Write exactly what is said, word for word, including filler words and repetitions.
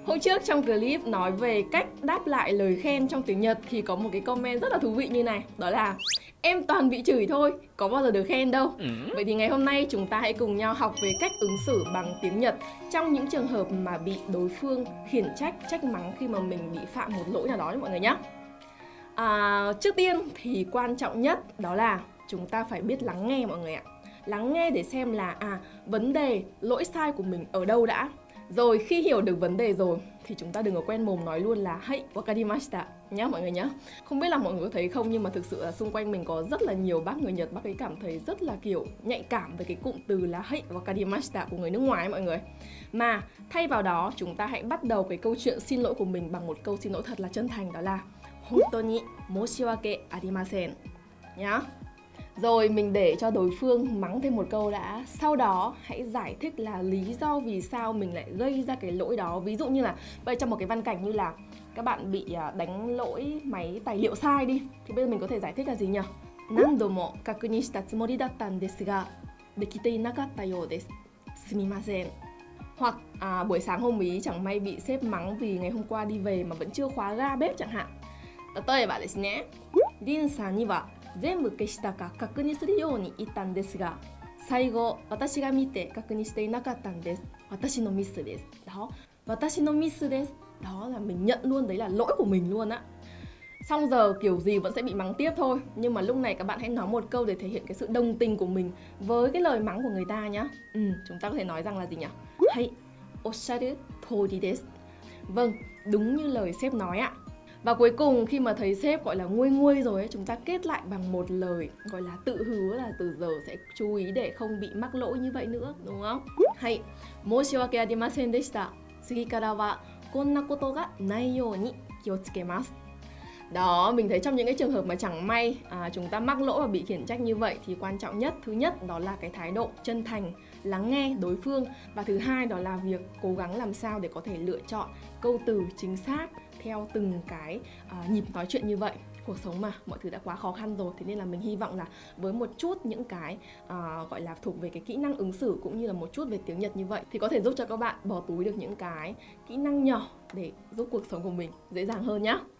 Hôm trước trong clip nói về cách đáp lại lời khen trong tiếng Nhật thì có một cái comment rất là thú vị như này. Đó là em toàn bị chửi thôi, có bao giờ được khen đâu. ừ. Vậy thì ngày hôm nay chúng ta hãy cùng nhau học về cách ứng xử bằng tiếng Nhật trong những trường hợp mà bị đối phương khiển trách, trách mắng khi mà mình bị phạm một lỗi nào đó nha mọi người nhé. À, trước tiên thì quan trọng nhất đó là chúng ta phải biết lắng nghe mọi người ạ. Lắng nghe để xem là à vấn đề, lỗi sai của mình ở đâu đã. Rồi khi hiểu được vấn đề rồi thì chúng ta đừng có quen mồm nói luôn là hey, wakarimashita nhá mọi người nhá. Không biết là mọi người có thấy không, nhưng mà thực sự là xung quanh mình có rất là nhiều bác người Nhật, bác ấy cảm thấy rất là kiểu nhạy cảm với cái cụm từ là hey, wakarimashita của người nước ngoài ấy, mọi người. Mà thay vào đó chúng ta hãy bắt đầu cái câu chuyện xin lỗi của mình bằng một câu xin lỗi thật là chân thành, đó là hontou ni moshiwake arimasen nhá. Rồi mình để cho đối phương mắng thêm một câu đã. Sau đó hãy giải thích là lý do vì sao mình lại gây ra cái lỗi đó. Ví dụ như là bây giờ trong một cái văn cảnh như là các bạn bị đánh lỗi máy tài liệu sai đi, thì bây giờ mình có thể giải thích là gì nhỉ? Nando mo kakuni shita tsumori datta n desu ga dekite inakatta you desu. Sumimasen. Hoặc à, buổi sáng hôm ý chẳng may bị sếp mắng vì ngày hôm qua đi về mà vẫn chưa khóa ga bếp chẳng hạn.例えばですね、Rinさんには全部消したか確認するように言ったんですが、最後私が見て確認していなかったんです。私のミスです。Đó, 私のミスです。Đó là mình nhận luôn đấy là lỗi của mình luôn á. Xong giờ kiểu gì vẫn sẽ bị mắng tiếp thôi, nhưng mà lúc này các bạn hãy nói một câu để thể hiện cái sự đồng tình của mình với cái lời mắng của người ta nhá. Ừ, chúng ta có thể nói rằng là gì nhỉ? Hay, osharu tori desu. Vâng, đúng như lời sếp nói ạ. Và cuối cùng khi mà thấy sếp gọi là nguôi nguôi rồi ấy, chúng ta kết lại bằng một lời gọi là tự hứa là từ giờ sẽ chú ý để không bị mắc lỗi như vậy nữa, đúng không? Hay, moshiwake arimasen deshita. Tsugi kara wa konna koto ga nai you ni kiyotsukemasu. Đó, mình thấy trong những cái trường hợp mà chẳng may à, chúng ta mắc lỗi và bị khiển trách như vậy thì quan trọng nhất, thứ nhất đó là cái thái độ chân thành, lắng nghe đối phương. Và thứ hai đó là việc cố gắng làm sao để có thể lựa chọn câu từ chính xác theo từng cái à, nhịp nói chuyện như vậy. Cuộc sống mà, mọi thứ đã quá khó khăn rồi, thế nên là mình hy vọng là với một chút những cái à, gọi là thuộc về cái kỹ năng ứng xử cũng như là một chút về tiếng Nhật như vậy thì có thể giúp cho các bạn bỏ túi được những cái kỹ năng nhỏ để giúp cuộc sống của mình dễ dàng hơn nhá.